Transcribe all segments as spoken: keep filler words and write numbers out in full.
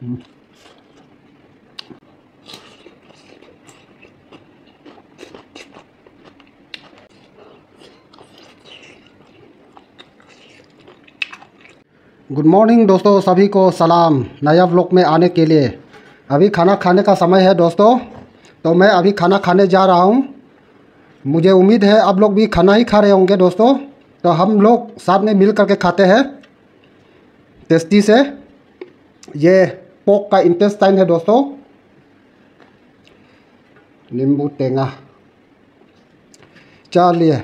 Good morning दोस्तों, सभी को सलाम। नया व्लॉग में आने के लिए अभी खाना खाने का समय है दोस्तों, तो मैं अभी खाना खाने जा रहा हूँ। मुझे उम्मीद है आप लोग भी खाना ही खा रहे होंगे दोस्तों, तो हम लोग साथ में मिल करके खाते हैं टेस्टी से। ये पोक का इंटेस्टाइन है दोस्तों, नींबू टेंगा। चलिए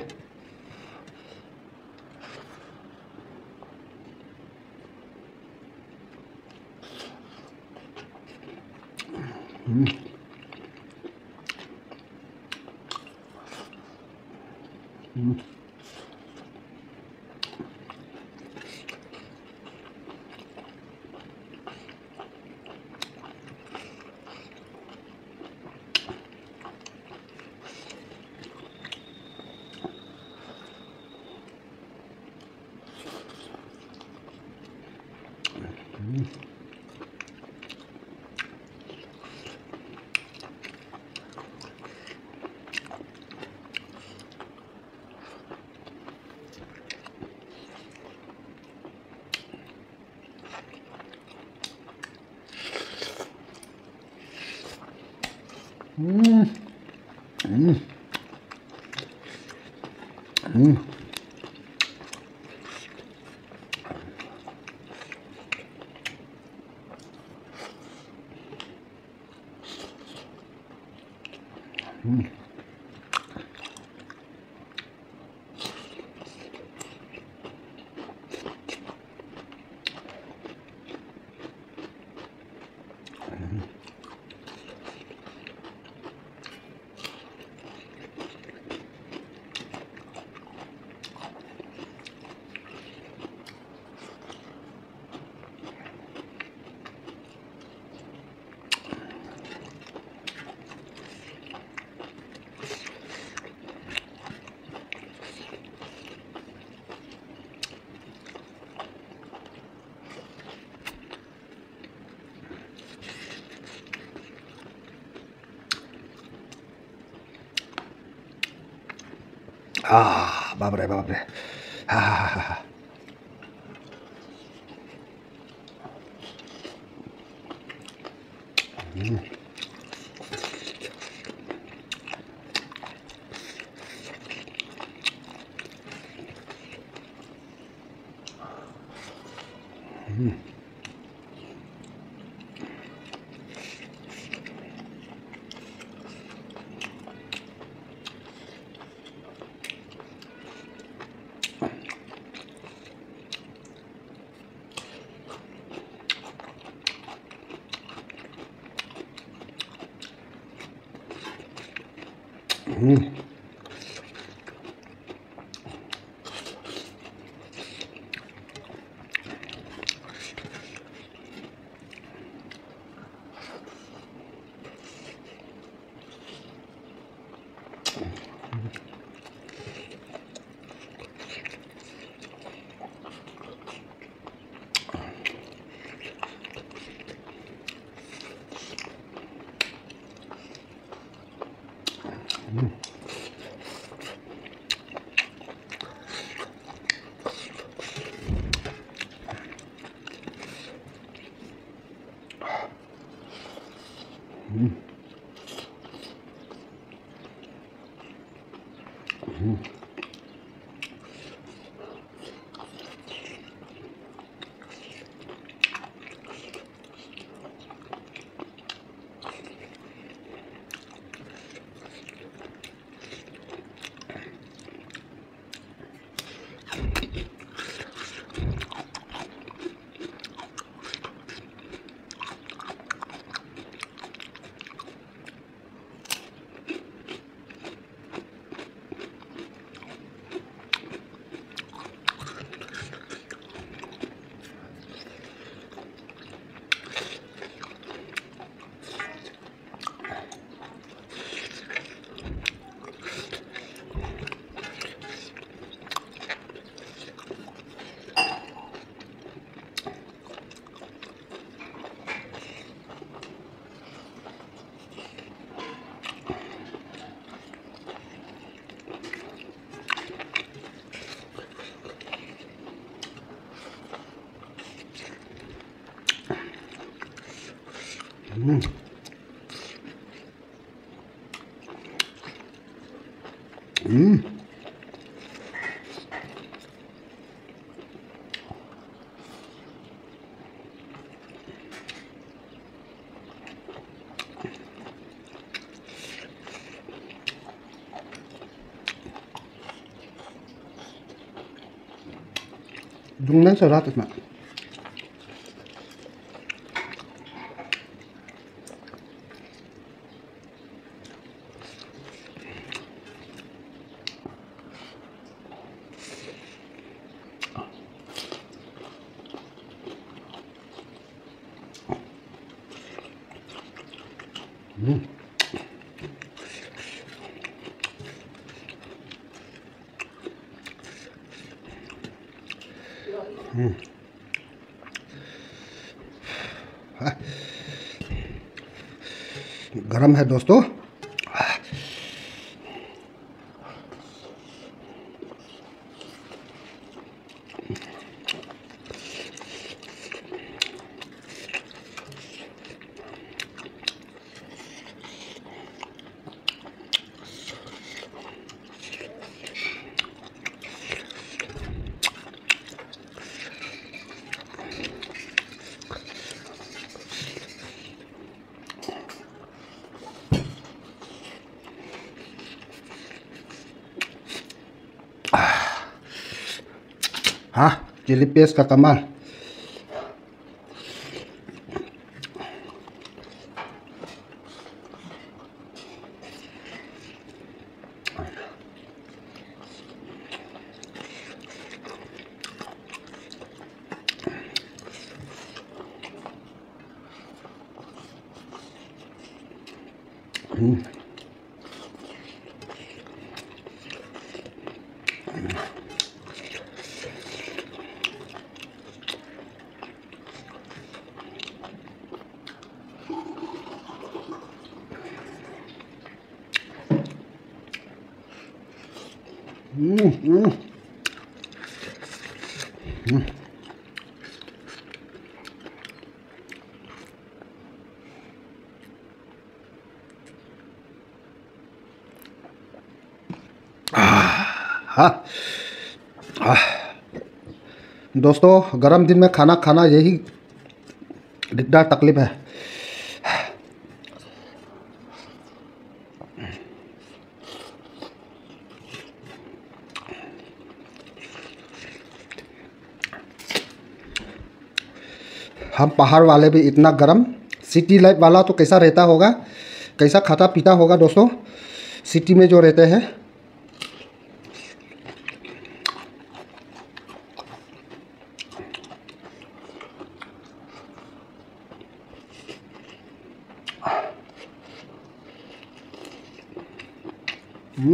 हम्म हम्म हम्म Ah, बाप रे बाप रे। हा हा हा हा। हम्म हम्म हम्म Dùng nấy salad mà. Mm. Mm. गरम है दोस्तों। हाँ, चिली पेस्ट का कमाल। हम्म हम्म हम्म हम्म हाँ हाँ दोस्तों, गरम दिन में खाना खाना यही दिकदार तकलीफ है। हम पहाड़ वाले भी इतना गरम, सिटी लाइफ वाला तो कैसा रहता होगा, कैसा खाता पीता होगा दोस्तों सिटी में जो रहते हैं। हम्म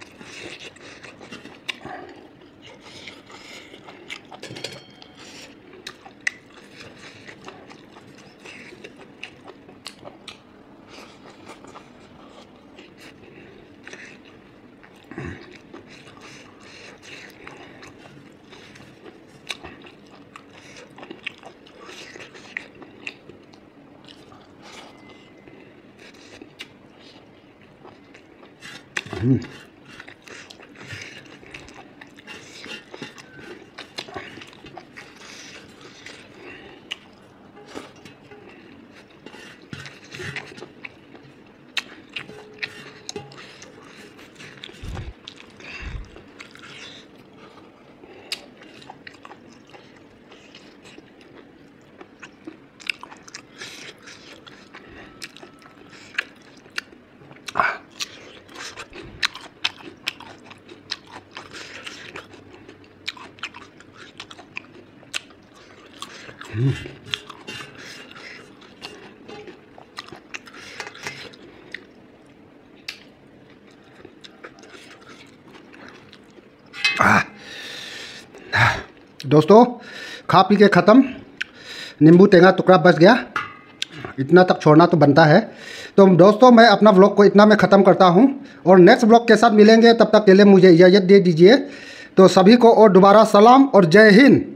हम्म दोस्तों, खा पी के ख़त्म, नींबू टेंगा टुकड़ा बच गया, इतना तक छोड़ना तो बनता है। तो दोस्तों, मैं अपना व्लॉग को इतना में ख़त्म करता हूँ और नेक्स्ट व्लॉग के साथ मिलेंगे, तब तक के लिए मुझे इजाज़त दे दीजिए। तो सभी को और दोबारा सलाम और जय हिंद।